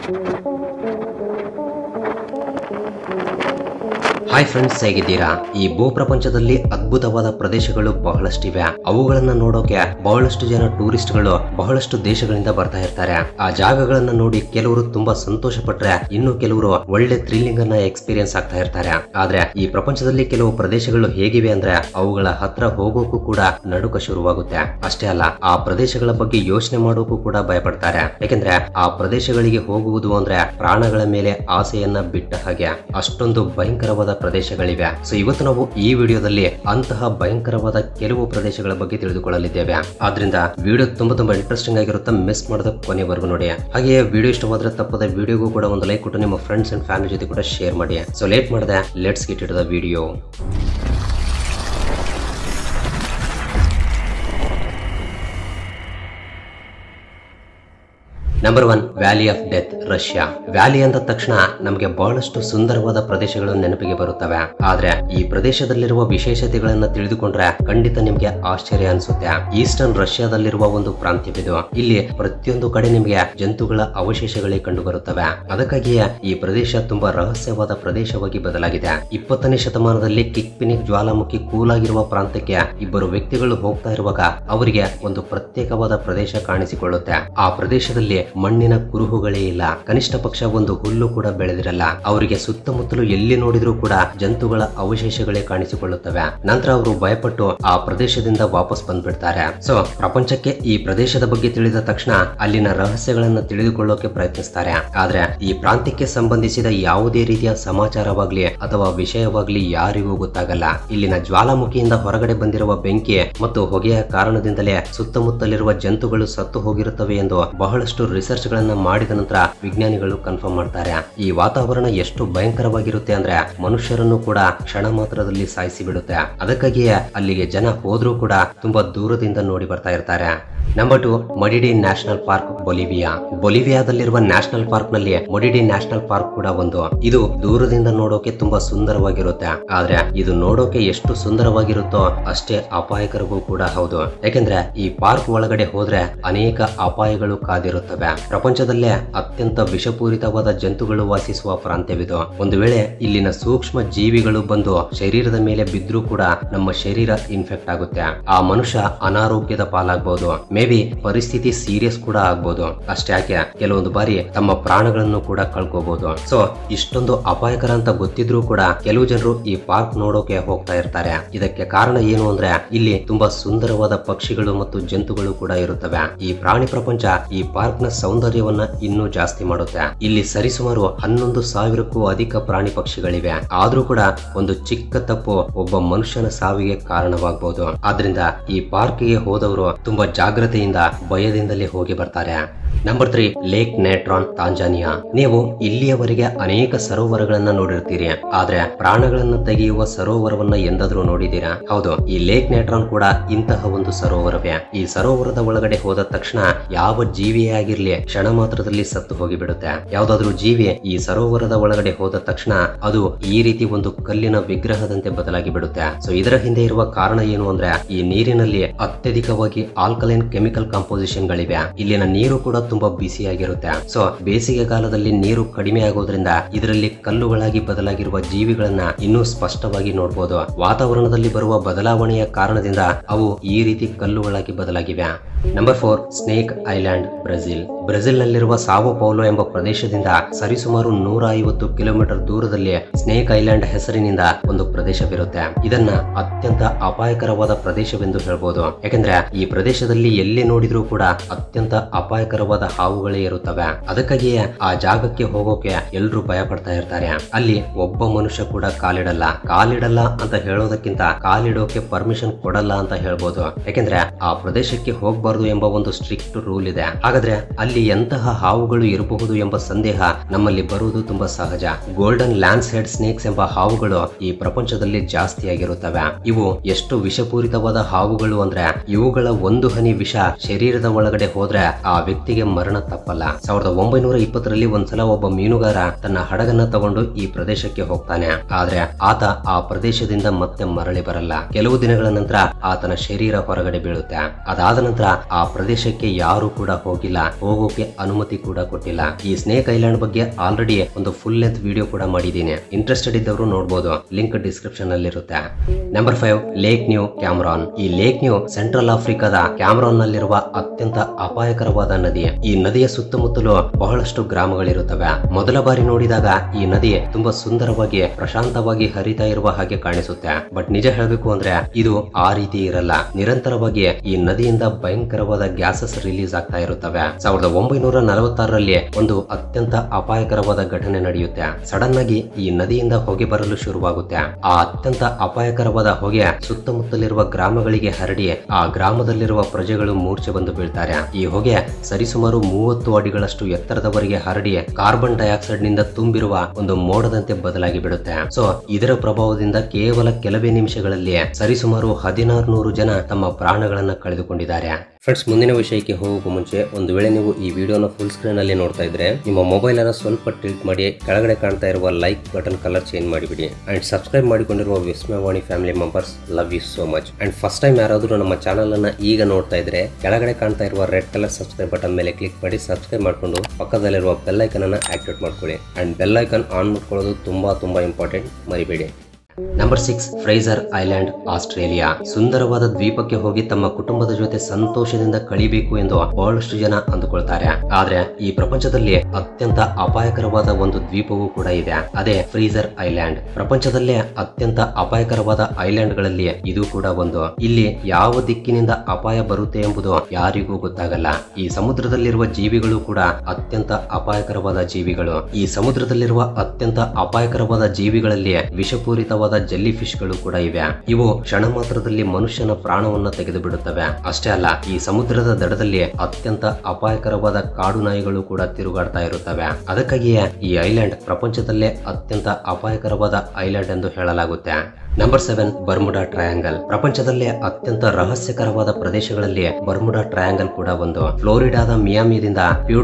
Hi friends, ಹೇಗಿದ್ದೀರಾ? ಈ ಭೂ ಪ್ರಪಂಚದಲ್ಲಿ ಅದ್ಭುತವಾದ ಪ್ರದೇಶಗಳು ಬಹಳಷ್ಟಿವೆ. ಅವುಗಳನ್ನ ನೋಡೋಕೆ ಬಹಳಷ್ಟು ಜನ ಟೂರಿಸ್ಟ್ಗಳು ಬಹಳಷ್ಟು ದೇಶಗಳಿಂದ ಬರ್ತಾ ಇರ್ತಾರೆ. ಆ ಜಾಗಗಳನ್ನ ನೋಡಿ ಕೆಲವರು ತುಂಬಾ ಸಂತೋಷ ಪಟ್ರೆ, ಇನ್ನು ಕೆಲವರು ಒಳ್ಳೆ ಥ್ರಿಲ್ಲಿಂಗ್ ಅನ್ನ ಎಕ್ಸ್ಪೀರಿಯನ್ಸ್ ಆಗ್ತಾ ಇರ್ತಾರೆ. ಆದ್ರೆ ಈ ಪ್ರಪಂಚದಲ್ಲಿ ಕೆಲವು ಪ್ರದೇಶಗಳು ಹೇಗಿವೆ ಅಂದ್ರೆ ಅವುಗಳ ಹತ್ರ ಹೋಗೋಕು ಕೂಡ ನಡುಕ ಶುರುವಾಗುತ್ತೆ. ಅಷ್ಟೇ ಅಲ್ಲ, ಆ ಪ್ರದೇಶಗಳ ಬಗ್ಗೆ ಯೋಚನೆ ಮಾಡೋಕು ಕೂಡ ಭಯಪಡ್ತಾರೆ. ಯಾಕೆಂದ್ರೆ ಆ ಪ್ರದೇಶಗಳಿಗೆ ಹೋಗುವುದು ಅಂದ್ರೆ ಪ್ರಾಣಗಳ ಮೇಲೆ ಆಸೆಯನ್ನ ಬಿಟ್ಟ ಹಾಗೆ. ಅಷ್ಟೊಂದು ಭಯಂಕರವಾದ ಪ್ರದೇಶಗಳಿವೆ. ಸೊ ಇವತ್ತು ನಾವು ಈ ವಿಡಿಯೋದಲ್ಲಿ ಅಂತಹ ಭಯಂಕರವಾದ ಕೆಲವು ಪ್ರದೇಶಗಳ ಬಗ್ಗೆ ತಿಳಿದುಕೊಳ್ಳಲಿದ್ದೇವೆ. ಆದ್ರಿಂದ ವಿಡಿಯೋ ತುಂಬಾ ಇಂಟ್ರೆಸ್ಟಿಂಗ್ ಆಗಿರುತ್ತೆ. ಮಿಸ್ ಮಾಡದ ಕೊನೆವರೆಗೂ ನೋಡಿ. ಹಾಗೆಯೇ ವಿಡಿಯೋ ಇಷ್ಟವಾದ್ರೆ ತಪ್ಪದ ವಿಡಿಯೋಗೂ ಕೂಡ ಒಂದು ಲೈಕ್ ಕೊಟ್ಟು ನಿಮ್ಮ ಫ್ರೆಂಡ್ಸ್ ಅಂಡ್ ಫ್ಯಾಮಿಲಿ ಜೊತೆ ಕೂಡ ಶೇರ್ ಮಾಡಿ. ಸೊ ಲೇಟ್ ಮಾಡದೆ let's get it the video. Number 1, valley of death, Russia. Valley ಅಂದ ತಕ್ಷಣ ನಮಗೆ ಬಹಳಷ್ಟು ಸುಂದರವಾದ ಪ್ರದೇಶಗಳು ನೆನಪಿಗೆ ಬರುತ್ತವೆ. ಆದ್ರೆ ಈ ಪ್ರದೇಶದಲ್ಲಿರುವ ವಿಶೇಷತೆಗಳನ್ನ ತಿಳಿದುಕೊಂಡ್ರೆ ಖಂಡಿತ ನಿಮ್ಗೆ ಆಶ್ಚರ್ಯ ಅನ್ಸುತ್ತೆ. ಈಸ್ಟರ್ನ್ ರಷ್ಯಾದಲ್ಲಿರುವ ಒಂದು ಪ್ರಾಂತ್ಯವಿದು. ಇಲ್ಲಿ ಪ್ರತಿಯೊಂದು ಕಡೆ ನಿಮ್ಗೆ ಜಂತುಗಳ ಅವಶೇಷಗಳೇ ಕಂಡು ಬರುತ್ತವೆ. ಅದಕ್ಕಾಗಿಯೇ ಈ ಪ್ರದೇಶ ತುಂಬಾ ರಹಸ್ಯವಾದ ಪ್ರದೇಶವಾಗಿ ಬದಲಾಗಿದೆ. 20ನೇ ಶತಮಾನದಲ್ಲಿ ಕಿಕ್ಪಿನಿಕ್ ಜ್ವಾಲಾಮುಖಿ ಕೂಲಾಗಿರುವ ಪ್ರಾಂತ್ಯಕ್ಕೆ ಇಬ್ಬರು ವ್ಯಕ್ತಿಗಳು ಹೋಗ್ತಾ ಇರುವಾಗ ಅವರಿಗೆ ಒಂದು ಪ್ರತ್ಯೇಕವಾದ ಪ್ರದೇಶ ಕಾಣಿಸಿಕೊಳ್ಳುತ್ತೆ. ಆ ಪ್ರದೇಶದಲ್ಲಿ ಮಣ್ಣಿನ ಕುರುಹುಗಳೇ ಇಲ್ಲ, ಕನಿಷ್ಠ ಪಕ್ಷ ಒಂದು ಹುಲ್ಲು ಕೂಡ ಬೆಳೆದಿರಲ್ಲ. ಅವರಿಗೆ ಸುತ್ತಮುತ್ತಲು ಎಲ್ಲಿ ನೋಡಿದ್ರೂ ಕೂಡ ಜಂತುಗಳ ಅವಶೇಷಗಳೇ ಕಾಣಿಸಿಕೊಳ್ಳುತ್ತವೆ. ನಂತರ ಅವರು ಭಯಪಟ್ಟು ಆ ಪ್ರದೇಶದಿಂದ ವಾಪಸ್ ಬಂದ್ಬಿಡ್ತಾರೆ. ಸೊ ಪ್ರಪಂಚಕ್ಕೆ ಈ ಪ್ರದೇಶದ ಬಗ್ಗೆ ತಿಳಿದ ತಕ್ಷಣ ಅಲ್ಲಿನ ರಹಸ್ಯಗಳನ್ನ ತಿಳಿದುಕೊಳ್ಳೋಕೆ ಪ್ರಯತ್ನಿಸ್ತಾರೆ. ಆದ್ರೆ ಈ ಪ್ರಾಂತ್ಯಕ್ಕೆ ಸಂಬಂಧಿಸಿದ ಯಾವುದೇ ರೀತಿಯ ಸಮಾಚಾರವಾಗ್ಲಿ ಅಥವಾ ವಿಷಯವಾಗ್ಲಿ ಯಾರಿಗೂ ಗೊತ್ತಾಗಲ್ಲ. ಇಲ್ಲಿನ ಜ್ವಾಲಾಮುಖಿಯಿಂದ ಹೊರಗಡೆ ಬಂದಿರುವ ಬೆಂಕಿ ಮತ್ತು ಹೊಗೆಯ ಕಾರಣದಿಂದಲೇ ಸುತ್ತಮುತ್ತಲಿರುವ ಜಂತುಗಳು ಸತ್ತು ಹೋಗಿರುತ್ತವೆ ಎಂದು ಬಹಳಷ್ಟು ರಿಸರ್ಚ್ ಗಳನ್ನ ಮಾಡಿದ ನಂತರ ವಿಜ್ಞಾನಿಗಳು ಕನ್ಫರ್ಮ್ ಮಾಡ್ತಾರೆ. ಈ ವಾತಾವರಣ ಎಷ್ಟು ಭಯಂಕರವಾಗಿರುತ್ತೆ ಅಂದ್ರೆ ಮನುಷ್ಯರನ್ನು ಕೂಡ ಕ್ಷಣ ಮಾತ್ರದಲ್ಲಿ ಸಾಯಿಸಿ ಬಿಡುತ್ತೆ. ಅದಕ್ಕಾಗಿಯೇ ಅಲ್ಲಿಗೆ ಜನ ಹೋದ್ರೂ ಕೂಡ ತುಂಬಾ ದೂರದಿಂದ ನೋಡಿ ಬರ್ತಾ ಇರ್ತಾರೆ. Number 2, Madidi national park, Bolivia. ಬೊಲಿವಿಯಾದಲ್ಲಿರುವ ನ್ಯಾಷನಲ್ ಪಾರ್ಕ್ ನಲ್ಲಿ ಮಡಿಡಿ ನ್ಯಾಷನಲ್ ಪಾರ್ಕ್ ಕೂಡ ಒಂದು. ಇದು ದೂರದಿಂದ ನೋಡೋಕೆ ತುಂಬಾ ಸುಂದರವಾಗಿರುತ್ತೆ. ಆದ್ರೆ ಇದು ನೋಡೋಕೆ ಎಷ್ಟು ಸುಂದರವಾಗಿರುತ್ತೋ ಅಷ್ಟೇ ಅಪಾಯಕರವೂ ಕೂಡ ಹೌದು. ಯಾಕೆಂದ್ರೆ ಈ ಪಾರ್ಕ್ ಒಳಗಡೆ ಹೋದ್ರೆ ಅನೇಕ ಅಪಾಯಗಳು ಕಾದಿರುತ್ತವೆ. ಪ್ರಪಂಚದಲ್ಲೇ ಅತ್ಯಂತ ವಿಷಪೂರಿತವಾದ ಜಂತುಗಳು ವಾಸಿಸುವ ಪ್ರಾಂತ್ಯವಿದು. ಒಂದು ವೇಳೆ ಇಲ್ಲಿನ ಸೂಕ್ಷ್ಮ ಜೀವಿಗಳು ಬಂದು ಶರೀರದ ಮೇಲೆ ಬಿದ್ರೂ ಕೂಡ ನಮ್ಮ ಶರೀರ ಇನ್ಫೆಕ್ಟ್ ಆಗುತ್ತೆ. ಆ ಮನುಷ್ಯ ಅನಾರೋಗ್ಯದ ಪಾಲಾಗಬಹುದು. ಮೇ ಬಿ ಪರಿಸ್ಥಿತಿ ಸೀರಿಯಸ್ ಕೂಡ ಆಗ್ಬಹುದು. ಅಷ್ಟೇ ಯಾಕೆ ಕೆಲವೊಂದು ಬಾರಿ ತಮ್ಮ ಪ್ರಾಣಗಳನ್ನು ಕೂಡ ಕಳ್ಕೋಬಹುದು. ಸೊ ಇಷ್ಟೊಂದು ಅಪಾಯಕರ ಅಂತ ಗೊತ್ತಿದ್ರೂ ಕೂಡ ಕೆಲವು ಜನರು ಈ ಪಾರ್ಕ್ ನೋಡೋಕೆ ಹೋಗ್ತಾ ಇರ್ತಾರೆ. ಇದಕ್ಕೆ ಕಾರಣ ಏನು ಅಂದ್ರೆ ಇಲ್ಲಿ ತುಂಬಾ ಸುಂದರವಾದ ಪಕ್ಷಿಗಳು ಮತ್ತು ಜಂತುಗಳು ಕೂಡ ಇರುತ್ತವೆ. ಈ ಪ್ರಾಣಿ ಪ್ರಪಂಚ ಈ ಪಾರ್ಕ್ ನ ಸೌಂದರ್ಯವನ್ನ ಇನ್ನೂ ಜಾಸ್ತಿ ಮಾಡುತ್ತೆ. ಇಲ್ಲಿ ಸರಿಸುಮಾರು 11,000ಕ್ಕೂ ಅಧಿಕ ಪ್ರಾಣಿ ಪಕ್ಷಿಗಳಿವೆ. ಆದ್ರೂ ಕೂಡ ಒಂದು ಚಿಕ್ಕ ತಪ್ಪು ಒಬ್ಬ ಮನುಷ್ಯನ ಸಾವಿಗೆ ಕಾರಣವಾಗಬಹುದು. ಆದ್ರಿಂದ ಈ ಪಾರ್ಕ್ಗೆ ಹೋದವರು ತುಂಬಾ ಜಾಗ್ರತೆಯಿಂದ ಭಯದಿಂದಲೇ ಹೋಗಿ ಬರ್ತಾರೆ. Number 3, lake Natron, Tanzania. ನೀವು ಇಲ್ಲಿಯವರೆಗೆ ಅನೇಕ ಸರೋವರಗಳನ್ನ ನೋಡಿರ್ತೀರಿ. ಆದ್ರೆ ಪ್ರಾಣಗಳನ್ನ ತೆಗೆಯುವ ಸರೋವರವನ್ನ ಎಂದಾದ್ರೂ ನೋಡಿದ್ದೀರಾ? ಹೌದು, ಈ ಲೇಕ್ ನೆಟ್ರಾನ್ ಕೂಡ ಇಂತಹ ಒಂದು ಸರೋವರವೇ. ಈ ಸರೋವರದ ಒಳಗಡೆ ಹೋದ ತಕ್ಷಣ ಯಾವ ಜೀವಿಯೇ ಆಗಿರ್ಲಿ ಕ್ಷಣ ಮಾತ್ರದಲ್ಲಿ ಸತ್ತು ಹೋಗಿಬಿಡುತ್ತೆ. ಯಾವ್ದಾದ್ರೂ ಜೀವಿ ಈ ಸರೋವರದ ಒಳಗಡೆ ಹೋದ ತಕ್ಷಣ ಅದು ಈ ರೀತಿ ಒಂದು ಕಲ್ಲಿನ ವಿಗ್ರಹದಂತೆ ಬದಲಾಗಿ ಬಿಡುತ್ತೆ. ಸೊ ಇದರ ಹಿಂದೆ ಇರುವ ಕಾರಣ ಏನು ಅಂದ್ರೆ ಈ ನೀರಿನಲ್ಲಿ ಅತ್ಯಧಿಕವಾಗಿ ಆಲ್ಕಲೈನ್ ಕೆಮಿಕಲ್ ಕಾಂಪೋಸಿಷನ್ ಗಳಿವೆ. ಇಲ್ಲಿನ ನೀರು ಕೂಡ ತುಂಬಾ ಬಿಸಿಯಾಗಿರುತ್ತೆ. ಸೊ ಬೇಸಿಗೆ ಕಾಲದಲ್ಲಿ ನೀರು ಕಡಿಮೆ ಆಗೋದ್ರಿಂದ ಇದರಲ್ಲಿ ಕಲ್ಲುಗಳಾಗಿ ಬದಲಾಗಿರುವ ಜೀವಿಗಳನ್ನ ಇನ್ನೂ ಸ್ಪಷ್ಟವಾಗಿ ನೋಡಬಹುದು. ವಾತಾವರಣದಲ್ಲಿ ಬರುವ ಬದಲಾವಣೆಯ ಕಾರಣದಿಂದ ಅವು ಈ ರೀತಿ ಕಲ್ಲುಗಳಾಗಿ ಬದಲಾಗಿವೆ. Number 4, snake island, Brazil. Brazil ನಲ್ಲಿರುವ ಸಾವೋ ಪೌಲೋ ಎಂಬ ಪ್ರದೇಶದಿಂದ ಸರಿಸುಮಾರು 150 ಕಿಲೋಮೀಟರ್ ದೂರದಲ್ಲಿ ಸ್ನೇಕ್ ಐಲ್ಯಾಂಡ್ ಹೆಸರಿನಿಂದ ಒಂದು ಪ್ರದೇಶವಿರುತ್ತೆ. ಇದನ್ನ ಅತ್ಯಂತ ಅಪಾಯಕರವಾದ ಪ್ರದೇಶವೆಂದು ಹೇಳ್ಬೋದು. ಯಾಕಂದ್ರೆ ಈ ಪ್ರದೇಶದಲ್ಲಿ ಎಲ್ಲಿ ನೋಡಿದ್ರೂ ಕೂಡ ಅತ್ಯಂತ ಅಪಾಯಕರವಾದ ಹಾವುಗಳೇ ಇರುತ್ತವೆ. ಅದಕ್ಕಾಗಿಯೇ ಆ ಜಾಗಕ್ಕೆ ಹೋಗೋಕೆ ಎಲ್ರು ಭಯ ಪಡ್ತಾ ಇರ್ತಾರೆ. ಅಲ್ಲಿ ಒಬ್ಬ ಮನುಷ್ಯ ಕೂಡ ಕಾಲಿಡಲ್ಲ ಅಂತ ಹೇಳೋದಕ್ಕಿಂತ ಕಾಲಿಡೋಕೆ ಪರ್ಮಿಷನ್ ಕೊಡಲ್ಲ ಅಂತ ಹೇಳ್ಬೋದು. ಯಾಕೆಂದ್ರೆ ಆ ಪ್ರದೇಶಕ್ಕೆ ಹೋಗ್ಬಾರ್ದು ಎಂಬ ಒಂದು ಸ್ಟ್ರಿಕ್ಟ್ ರೂಲ್ ಇದೆ. ಹಾಗಾದ್ರೆ ಅಲ್ಲಿ ಎಂತಹ ಹಾವುಗಳು ಇರಬಹುದು ಎಂಬ ಸಂದೇಹ ನಮ್ಮಲ್ಲಿ ಬರುವುದು ತುಂಬಾ ಸಹಜ. ಗೋಲ್ಡನ್ ಲ್ಯಾನ್ಸ್ ಹೆಡ್ ಸ್ನೇಕ್ಸ್ ಎಂಬ ಹಾವುಗಳು ಈ ಪ್ರಪಂಚದಲ್ಲಿ ಜಾಸ್ತಿ ಆಗಿರುತ್ತವೆ. ಇವು ಎಷ್ಟು ವಿಷಪೂರಿತವಾದ ಹಾವುಗಳು ಅಂದ್ರೆ ಇವುಗಳ ಒಂದು ಹನಿ ವಿಷ ಶರೀರದ ಒಳಗಡೆ ಹೋದ್ರೆ ಆ ವ್ಯಕ್ತಿಗೆ ಮರಣ ತಪ್ಪಲ್ಲ. 1920ರಲ್ಲಿ ಒಂದ್ಸಲ ಒಬ್ಬ ಮೀನುಗಾರ ತನ್ನ ಹಡಗನ್ನ ತಗೊಂಡು ಈ ಪ್ರದೇಶಕ್ಕೆ ಹೋಗ್ತಾನೆ. ಆದ್ರೆ ಆತ ಆ ಪ್ರದೇಶದಿಂದ ಮತ್ತೆ ಮರಳಿ ಬರಲ್ಲ. ಕೆಲವು ದಿನಗಳ ನಂತರ ಆತನ ಶರೀರ ಹೊರಗಡೆ ಬೀಳುತ್ತೆ. ಅದಾದ ನಂತರ ಆ ಪ್ರದೇಶಕ್ಕೆ ಯಾರು ಕೂಡ ಹೋಗಿಲ್ಲ, ಹೋಗೋಕೆ ಅನುಮತಿ ಕೂಡ ಕೊಟ್ಟಿಲ್ಲ. ಈ ಸ್ನೇಕ್ ಐಲ್ಯಾಂಡ್ ಬಗ್ಗೆ ಆಲ್ರೆಡಿ ಒಂದು ಫುಲ್ ಲೆಂತ್ ವಿಡಿಯೋ ಕೂಡ ಮಾಡಿದ್ದೀನಿ. ಇಂಟ್ರೆಸ್ಟೆಡ್ ಇದ್ದವರು ನೋಡಬಹುದು, ಲಿಂಕ್ ಡಿಸ್ಕ್ರಿಪ್ಷನ್ ಅಲ್ಲಿ ಇರುತ್ತೆ. Number 5 lake Nyos Cameroon. ಈ ಲೇಕ್ ನ್ಯೂ ಸೆಂಟ್ರಲ್ ಆಫ್ರಿಕಾದ ಕ್ಯಾಮರಾನ್ ನಲ್ಲಿರುವ ಅತ್ಯಂತ ಅಪಾಯಕರವಾದ ನದಿ. ಈ ನದಿಯ ಸುತ್ತಮುತ್ತಲು ಬಹಳಷ್ಟು ಗ್ರಾಮಗಳಿರುತ್ತವೆ. ಮೊದಲ ಬಾರಿ ನೋಡಿದಾಗ ಈ ನದಿ ತುಂಬಾ ಸುಂದರವಾಗಿ ಪ್ರಶಾಂತವಾಗಿ ಹರಿತಾ ಇರುವ ಹಾಗೆ ಕಾಣಿಸುತ್ತೆ. ಬಟ್ ನಿಜ ಹೇಳಬೇಕು ಅಂದ್ರೆ ಇದು ಆ ರೀತಿ ಇರಲ್ಲ. ನಿರಂತರವಾಗಿ ಈ ನದಿಯಿಂದ ಭಯಂಕರವಾದ ಗ್ಯಾಸಸ್ ರಿಲೀಸ್ ಆಗ್ತಾ ಇರುತ್ತವೆ. 1946ರಲ್ಲಿ ಒಂದು ಅತ್ಯಂತ ಅಪಾಯಕರವಾದ ಘಟನೆ ನಡೆಯುತ್ತೆ. ಸಡನ್ ಆಗಿ ಈ ನದಿಯಿಂದ ಹೊಗೆ ಬರಲು ಶುರುವಾಗುತ್ತೆ. ಆ ಅತ್ಯಂತ ಅಪಾಯಕರವಾದ ಹೊಗೆ ಸುತ್ತಮುತ್ತಲಿರುವ ಗ್ರಾಮಗಳಿಗೆ ಹರಡಿ ಆ ಗ್ರಾಮದಲ್ಲಿರುವ ಪ್ರಜೆಗಳು ಮೂರ್ಛೆ ಬಂದು ಬೀಳ್ತಾರೆ. ಈ ಹೊಗೆ ಸರಿಸುಮಾರು 30 ಅಡಿಗಳಷ್ಟು ಎತ್ತರದವರೆಗೆ ಹರಡಿ ಕಾರ್ಬನ್ ಡೈಆಕ್ಸೈಡ್ ನಿಂದ ತುಂಬಿರುವ ಒಂದು ಮೋಡದಂತೆ ಬದಲಾಗಿ ಬಿಡುತ್ತೆ. ಸೊ ಇದರ ಪ್ರಭಾವದಿಂದ ಕೇವಲ ಕೆಲವೇ ನಿಮಿಷಗಳಲ್ಲಿ ಸರಿಸುಮಾರು 1600 ಜನ ತಮ್ಮ ಪ್ರಾಣಗಳನ್ನ ಕಳೆದುಕೊಂಡಿದ್ದಾರೆ. ಫ್ರೆಂಡ್ಸ್, ಮುಂದಿನ ವಿಷಯಕ್ಕೆ ಹೋಗುವ ಮುಂಚೆ ಒಂದು ವೇಳೆ ನೀವು ಈ ವಿಡಿಯೋನ ಫುಲ್ ಸ್ಕ್ರೀನ್ ಅಲ್ಲಿ ನೋಡ್ತಾ ಇದ್ರೆ ನಿಮ್ಮ ಮೊಬೈಲ್ ಅನ್ನು ಸ್ವಲ್ಪ ಟಿಲ್ಟ್ ಮಾಡಿ ಕೆಳಗಡೆ ಕಾಣ್ತಾ ಇರುವ ಲೈಕ್ ಬಟನ್ ಕಲರ್ ಚೇಂಜ್ ಮಾಡಿಬಿಡಿ. ಅಂಡ್ ಸಬ್ಸ್ಕ್ರೈಬ್ ಮಾಡಿಕೊಂಡಿರುವ Vismayavani family members, love you so much. And first time ಯಾರಾದರೂ ನಮ್ಮ ಚಾನಲ್ ಅನ್ನ ಈಗ ನೋಡ್ತಾ ಇದ್ರೆ ಕೆಳಗಡೆ ಕಾಣ್ತಾ ಇರುವ ರೆಡ್ ಕಲರ್ ಸಬ್ಸ್ಕ್ರೈಬ್ ಬಟನ್ ಮೇಲೆ ಕ್ಲಿಕ್ ಮಾಡಿ ಸಬ್ಸ್ಕ್ರೈಬ್ ಮಾಡ್ಕೊಂಡು ಪಕ್ಕದಲ್ಲಿರುವ ಬೆಲ್ ಐಕನ್ ಅನ್ನ ಆಕ್ಟಿವೇಟ್ ಮಾಡ್ಕೊಳ್ಳಿ. ಅಂಡ್ ಬೆಲ್ ಐಕನ್ ಆನ್ ಮಾಡ್ಕೊಳ್ಳೋದು ತುಂಬಾ ಇಂಪಾರ್ಟೆಂಟ್, ಮರಿಬೇಡಿ. Number 6 Fraser island, Australia. ಸುಂದರವಾದ ದ್ವೀಪಕ್ಕೆ ಹೋಗಿ ತಮ್ಮ ಕುಟುಂಬದ ಜೊತೆ ಸಂತೋಷದಿಂದ ಕಳಿಬೇಕು ಎಂದು ಬಹಳಷ್ಟು ಜನ ಅಂದುಕೊಳ್ತಾರೆ. ಆದ್ರೆ ಈ ಪ್ರಪಂಚದಲ್ಲಿ ಅತ್ಯಂತ ಅಪಾಯಕರವಾದ ಒಂದು ದ್ವೀಪವೂ ಕೂಡ ಇದೆ, ಅದೇ ಫ್ರೀಜರ್ ಐಲ್ಯಾಂಡ್. ಪ್ರಪಂಚದಲ್ಲೇ ಅತ್ಯಂತ ಅಪಾಯಕರವಾದ ಐಲ್ಯಾಂಡ್ ಗಳಲ್ಲಿ ಇದು ಕೂಡ ಒಂದು. ಇಲ್ಲಿ ಯಾವ ದಿಕ್ಕಿನಿಂದ ಅಪಾಯ ಬರುತ್ತೆ ಎಂಬುದು ಯಾರಿಗೂ ಗೊತ್ತಾಗಲ್ಲ. ಈ ಸಮುದ್ರದಲ್ಲಿರುವ ಜೀವಿಗಳು ಕೂಡ ಅತ್ಯಂತ ಅಪಾಯಕರವಾದ ಜೀವಿಗಳು. ಈ ಸಮುದ್ರದಲ್ಲಿರುವ ಅತ್ಯಂತ ಅಪಾಯಕರವಾದ ಜೀವಿಗಳಲ್ಲಿ ವಿಷಪೂರಿತವಾದ ಜೆಲ್ಲಿ ಫಿಶ್ ಗಳು ಕೂಡ ಇವೆ. ಇವು ಕ್ಷಣ ಮಾತ್ರದಲ್ಲಿ ಮನುಷ್ಯನ ಪ್ರಾಣವನ್ನ ತೆಗೆದು ಬಿಡುತ್ತವೆ. ಅಷ್ಟೇ ಅಲ್ಲ, ಈ ಸಮುದ್ರದ ದಡದಲ್ಲಿ ಅತ್ಯಂತ ಅಪಾಯಕರವಾದ ಕಾಡು ನಾಯಿಗಳು ಕೂಡ ತಿರುಗಾಡ್ತಾ ಇರುತ್ತವೆ. ಅದಕ್ಕಾಗಿಯೇ ಈ ಐಲ್ಯಾಂಡ್ ಪ್ರಪಂಚದಲ್ಲೇ ಅತ್ಯಂತ ಅಪಾಯಕರವಾದ ಐಲ್ಯಾಂಡ್ ಎಂದು ಹೇಳಲಾಗುತ್ತೆ. Number 7 Bermuda triangle. ಪ್ರಪಂಚದಲ್ಲೇ ಅತ್ಯಂತ ರಹಸ್ಯಕರವಾದ ಪ್ರದೇಶಗಳಲ್ಲಿ ಬರ್ಮುಡಾ ಟ್ರಯಾಂಗಲ್ ಕೂಡ ಒಂದು. ಫ್ಲೋರಿಡಾದ ಮಿಯಾಮಿದಿಂದ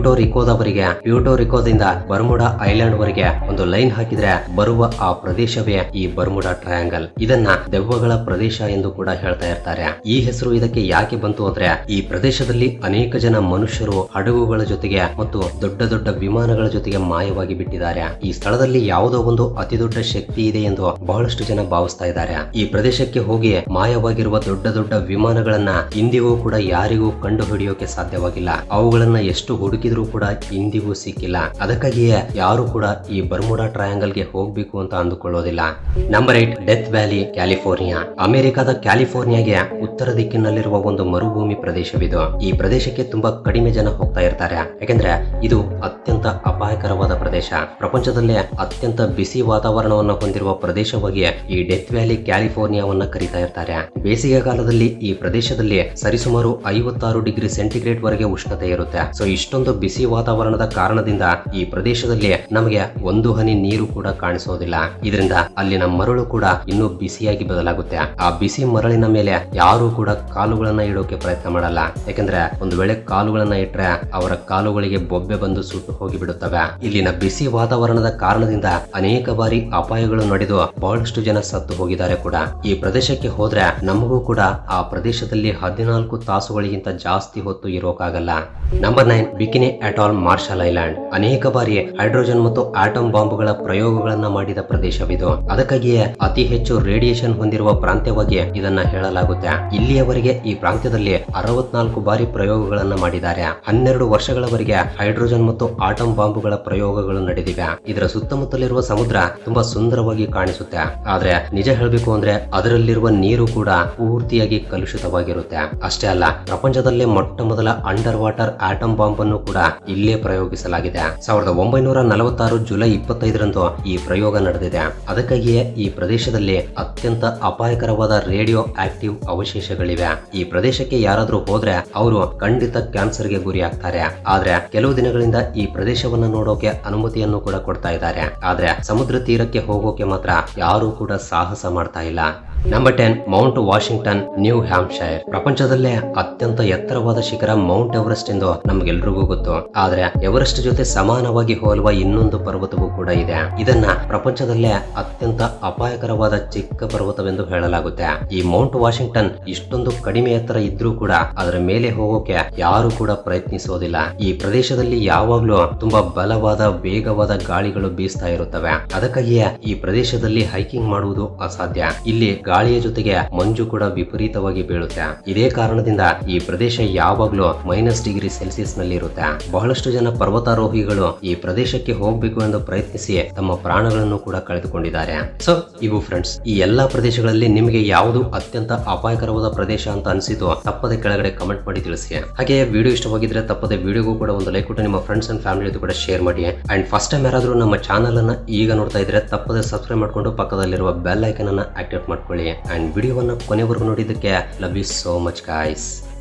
ಪ್ಯೂರ್ಟೋರಿಕೋದಿಂದ ಬರ್ಮುಡಾ ಐಲ್ಯಾಂಡ್ ವರೆಗೆ ಒಂದು ಲೈನ್ ಹಾಕಿದ್ರೆ ಬರುವ ಆ ಪ್ರದೇಶವೇ ಈ ಬರ್ಮುಡಾ ಟ್ರಯಾಂಗಲ್. ಇದನ್ನ ದೆವ್ವಗಳ ಪ್ರದೇಶ ಎಂದು ಕೂಡ ಹೇಳ್ತಾ ಇರ್ತಾರೆ. ಈ ಹೆಸರು ಇದಕ್ಕೆ ಯಾಕೆ ಬಂತು ಅಂದ್ರೆ ಈ ಪ್ರದೇಶದಲ್ಲಿ ಅನೇಕ ಜನ ಮನುಷ್ಯರು ಹಡಗುಗಳ ಜೊತೆಗೆ ಮತ್ತು ದೊಡ್ಡ ವಿಮಾನಗಳ ಜೊತೆಗೆ ಮಾಯವಾಗಿ ಬಿಟ್ಟಿದ್ದಾರೆ. ಈ ಸ್ಥಳದಲ್ಲಿ ಯಾವುದೋ ಒಂದು ಅತಿ ದೊಡ್ಡ ಶಕ್ತಿ ಇದೆ ಎಂದು ಬಹಳಷ್ಟು ಜನ ಭಾವಿಸ್ತಾರೆ. ಈ ಪ್ರದೇಶಕ್ಕೆ ಹೋಗಿ ಮಾಯವಾಗಿರುವ ದೊಡ್ಡ ವಿಮಾನಗಳನ್ನ ಇಂದಿಗೂ ಕೂಡ ಯಾರಿಗೂ ಕಂಡು ಹಿಡಿಯೋಕೆ ಸಾಧ್ಯವಾಗಿಲ್ಲ. ಅವುಗಳನ್ನ ಎಷ್ಟು ಹುಡುಕಿದ್ರೂ ಕೂಡ ಇಂದಿಗೂ ಸಿಕ್ಕಿಲ್ಲ. ಅದಕ್ಕಾಗಿಯೇ ಯಾರು ಕೂಡ ಈ ಬರ್ಮುಡಾ ಟ್ರಯಾಂಗಲ್ ಗೆ ಹೋಗ್ಬೇಕು ಅಂತ ಅಂದುಕೊಳ್ಳೋದಿಲ್ಲ. Number 8 death valley, California. ಅಮೆರಿಕದ ಕ್ಯಾಲಿಫೋರ್ನಿಯಾಗೆ ಉತ್ತರ ದಿಕ್ಕಿನಲ್ಲಿರುವ ಒಂದು ಮರುಭೂಮಿ ಪ್ರದೇಶವಿದು. ಈ ಪ್ರದೇಶಕ್ಕೆ ತುಂಬಾ ಕಡಿಮೆ ಜನ ಹೋಗ್ತಾ ಇರ್ತಾರೆ, ಯಾಕೆಂದ್ರೆ ಇದು ಅತ್ಯಂತ ಅಪಾಯಕರವಾದ ಪ್ರದೇಶ. ಪ್ರಪಂಚದಲ್ಲೇ ಅತ್ಯಂತ ಬಿಸಿ ವಾತಾವರಣವನ್ನು ಹೊಂದಿರುವ ಪ್ರದೇಶವಾಗಿ ಈ ಡೆತ್ ವ್ಯಾಲಿ ಕ್ಯಾಲಿಫೋರ್ನಿಯಾವನ್ನ ಕರೀತಾ ಇರ್ತಾರೆ. ಬೇಸಿಗೆ ಕಾಲದಲ್ಲಿ ಈ ಪ್ರದೇಶದಲ್ಲಿ ಸರಿಸುಮಾರು 56 ಡಿಗ್ರಿ ಸೆಂಟಿಗ್ರೇಡ್ ವರೆಗೆ ಉಷ್ಣತೆ ಇರುತ್ತೆ. ಸೊ ಇಷ್ಟೊಂದು ಬಿಸಿ ವಾತಾವರಣದ ಕಾರಣದಿಂದ ಈ ಪ್ರದೇಶದಲ್ಲಿ ನಮಗೆ ಒಂದು ಹನಿ ನೀರು ಕೂಡ ಕಾಣಿಸೋದಿಲ್ಲ. ಇದರಿಂದ ಅಲ್ಲಿನ ಮರಳು ಕೂಡ ಇನ್ನೂ ಬಿಸಿಯಾಗಿ ಬದಲಾಗುತ್ತೆ. ಆ ಬಿಸಿ ಮರಳಿನ ಮೇಲೆ ಯಾರು ಕೂಡ ಕಾಲುಗಳನ್ನ ಇಡೋಕೆ ಪ್ರಯತ್ನ ಮಾಡಲ್ಲ, ಯಾಕಂದ್ರೆ ಒಂದು ವೇಳೆ ಕಾಲುಗಳನ್ನ ಇಟ್ರೆ ಅವರ ಕಾಲುಗಳಿಗೆ ಬೊಬ್ಬೆ ಬಂದು ಸುಟ್ಟು ಹೋಗಿ ಬಿಡುತ್ತವೆ. ಇಲ್ಲಿನ ಬಿಸಿ ವಾತಾವರಣದ ಕಾರಣದಿಂದ ಅನೇಕ ಬಾರಿ ಅಪಾಯಗಳು ನಡೆದು ಬಹಳಷ್ಟು ಜನ ಸತ್ತು ಹೋಗಿದ್ದಾರೆ ಕೂಡ. ಈ ಪ್ರದೇಶಕ್ಕೆ ಹೋದ್ರೆ ನಮಗೂ ಕೂಡ ಆ ಪ್ರದೇಶದಲ್ಲಿ 14 ತಾಸುಗಳಿಗಿಂತ ಜಾಸ್ತಿ ಹೊತ್ತು ಇರೋಕಾಗಲ್ಲ. Number 9 bikini atoll, Marshall island. ಅನೇಕ ಬಾರಿ ಹೈಡ್ರೋಜನ್ ಮತ್ತು ಆಟಮ್ ಬಾಂಬ್ಗಳ ಪ್ರಯೋಗಗಳನ್ನ ಮಾಡಿದ ಪ್ರದೇಶವಿದು. ಅದಕ್ಕಾಗಿಯೇ ಅತಿ ಹೆಚ್ಚು ರೇಡಿಯೇಷನ್ ಹೊಂದಿರುವ ಪ್ರಾಂತ್ಯವಾಗಿ ಇದನ್ನ ಹೇಳಲಾಗುತ್ತೆ. ಇಲ್ಲಿಯವರೆಗೆ ಈ ಪ್ರಾಂತ್ಯದಲ್ಲಿ 64 ಬಾರಿ ಪ್ರಯೋಗಗಳನ್ನ ಮಾಡಿದ್ದಾರೆ. 12 ವರ್ಷಗಳವರೆಗೆ ಹೈಡ್ರೋಜನ್ ಮತ್ತು ಆಟಮ್ ಬಾಂಬ್ಗಳ ಪ್ರಯೋಗಗಳು ನಡೆದಿವೆ. ಇದರ ಸುತ್ತಮುತ್ತಲಿರುವ ಸಮುದ್ರ ತುಂಬಾ ಸುಂದರವಾಗಿ ಕಾಣಿಸುತ್ತೆ. ಆದ್ರೆ ನಿಜ ಹೇಳಬೇಕು ಅಂದ್ರೆ ಅದರಲ್ಲಿರುವ ನೀರು ಕೂಡ ಪೂರ್ತಿಯಾಗಿ ಕಲುಷಿತವಾಗಿರುತ್ತೆ. ಅಷ್ಟೇ ಅಲ್ಲ, ಪ್ರಪಂಚದಲ್ಲೇ ಮೊಟ್ಟ ಮೊದಲ ಅಂಡರ್ ವಾಟರ್ ಆಟಮ್ ಬಾಂಬ್ ಅನ್ನು ಕೂಡ ಇಲ್ಲೇ ಪ್ರಯೋಗಿಸಲಾಗಿದೆ. 1946 ಜುಲೈ 25ರಂದು ಈ ಪ್ರಯೋಗ ನಡೆದಿದೆ. ಅದಕ್ಕಾಗಿಯೇ ಈ ಪ್ರದೇಶದಲ್ಲಿ ಅತ್ಯಂತ ಅಪಾಯಕರವಾದ ರೇಡಿಯೋ ಆಕ್ಟಿವ್ ಅವಶೇಷಗಳಿವೆ. ಈ ಪ್ರದೇಶಕ್ಕೆ ಯಾರಾದ್ರೂ ಹೋದ್ರೆ ಅವರು ಖಂಡಿತ ಕ್ಯಾನ್ಸರ್ಗೆ ಗುರಿ ಆಗ್ತಾರೆ. ಆದ್ರೆ ಕೆಲವು ದಿನಗಳಿಂದ ಈ ಪ್ರದೇಶವನ್ನು ನೋಡೋಕೆ ಅನುಮತಿಯನ್ನು ಕೂಡ ಕೊಡ್ತಾ ಇದ್ದಾರೆ. ಆದ್ರೆ ಸಮುದ್ರ ತೀರಕ್ಕೆ ಹೋಗೋಕೆ ಮಾತ್ರ ಯಾರು ಕೂಡ ಸಾಹಸ ಮಾಡ್ತಾ ಇಲ್ಲ. Number 10 mount Washington, New Hampshire. ಪ್ರಪಂಚದಲ್ಲೇ ಅತ್ಯಂತ ಎತ್ತರವಾದ ಶಿಖರ ಮೌಂಟ್ ಎವರೆಸ್ಟ್ ಎಂದು ನಮ್ಗೆಲ್ರಿಗೂ ಗೊತ್ತು. ಆದ್ರೆ ಎವರೆಸ್ಟ್ ಜೊತೆ ಸಮಾನವಾಗಿ ಹೋಲುವ ಇನ್ನೊಂದು ಪರ್ವತವೂ ಕೂಡ ಇದೆ. ಇದನ್ನ ಪ್ರಪಂಚದಲ್ಲೇ ಅತ್ಯಂತ ಅಪಾಯಕರವಾದ ಚಿಕ್ಕ ಪರ್ವತವೆಂದು ಹೇಳಲಾಗುತ್ತೆ. ಈ ಮೌಂಟ್ ವಾಷಿಂಗ್ಟನ್ ಇಷ್ಟೊಂದು ಕಡಿಮೆ ಎತ್ತರ ಇದ್ರೂ ಕೂಡ ಅದರ ಮೇಲೆ ಹೋಗೋಕೆ ಯಾರು ಕೂಡ ಪ್ರಯತ್ನಿಸೋದಿಲ್ಲ. ಈ ಪ್ರದೇಶದಲ್ಲಿ ಯಾವಾಗ್ಲೂ ತುಂಬಾ ಬಲವಾದ ವೇಗವಾದ ಗಾಳಿಗಳು ಬೀಸ್ತಾ ಇರುತ್ತವೆ. ಅದಕ್ಕಾಗಿಯೇ ಈ ಪ್ರದೇಶದಲ್ಲಿ ಹೈಕಿಂಗ್ ಮಾಡುವುದು ಅಸಾಧ್ಯ. ಇಲ್ಲಿ ಗಾಳಿಯ ಜೊತೆಗೆ ಮಂಜು ಕೂಡ ವಿಪರೀತವಾಗಿ ಬೀಳುತ್ತೆ. ಇದೇ ಕಾರಣದಿಂದ ಈ ಪ್ರದೇಶ ಯಾವಾಗ್ಲೂ -°C ನಲ್ಲಿ ಇರುತ್ತೆ. ಬಹಳಷ್ಟು ಜನ ಪರ್ವತಾರೋಹಿಗಳು ಈ ಪ್ರದೇಶಕ್ಕೆ ಹೋಗ್ಬೇಕು ಎಂದು ಪ್ರಯತ್ನಿಸಿ ತಮ್ಮ ಪ್ರಾಣಗಳನ್ನು ಕೂಡ ಕಳೆದುಕೊಂಡಿದ್ದಾರೆ. ಸೊ ಇವು ಫ್ರೆಂಡ್ಸ್, ಈ ಎಲ್ಲಾ ಪ್ರದೇಶಗಳಲ್ಲಿ ನಿಮಗೆ ಯಾವುದು ಅತ್ಯಂತ ಅಪಾಯಕರವಾದ ಪ್ರದೇಶ ಅಂತ ಅನಿಸಿತು ತಪ್ಪದೆ ಕೆಳಗಡೆ ಕಮೆಂಟ್ ಮಾಡಿ ತಿಳಿಸಿ. ಹಾಗೆ ವಿಡಿಯೋ ಇಷ್ಟವಾಗಿದ್ರೆ ತಪ್ಪದೆ ವಿಡಿಯೋಗೂ ಕೂಡ ಒಂದು ಲೈಕ್ ಕೊಟ್ಟು ನಿಮ್ಮ ಫ್ರೆಂಡ್ಸ್ ಅಂಡ್ ಫ್ಯಾಮಿಲಿ ಜೊತೆ ಕೂಡ ಶೇರ್ ಮಾಡಿ. ಅಂಡ್ ಫಸ್ಟ್ ಟೈಮ್ ಯಾರಾದ್ರೂ ನಮ್ಮ ಚಾನಲ್ ಅನ್ನ ಈಗ ನೋಡ್ತಾ ಇದ್ರೆ ತಪ್ಪದೆ ಸಬ್ಸ್ಕ್ರೈಬ್ ಮಾಡ್ಕೊಂಡು ಪಕ್ಕದಲ್ಲಿರುವ ಬೆಲ್ ಐಕನ್ ಅನ್ನ ಆಕ್ಟಿವೇಟ್ ಮಾಡ್ಕೊಳ್ಳಿ. ಅಂಡ್ ವಿಡಿಯೋವನ್ನ ಕೊನೆವರೆಗೂ ನೋಡಿದ್ದಕ್ಕೆ love you so much guys.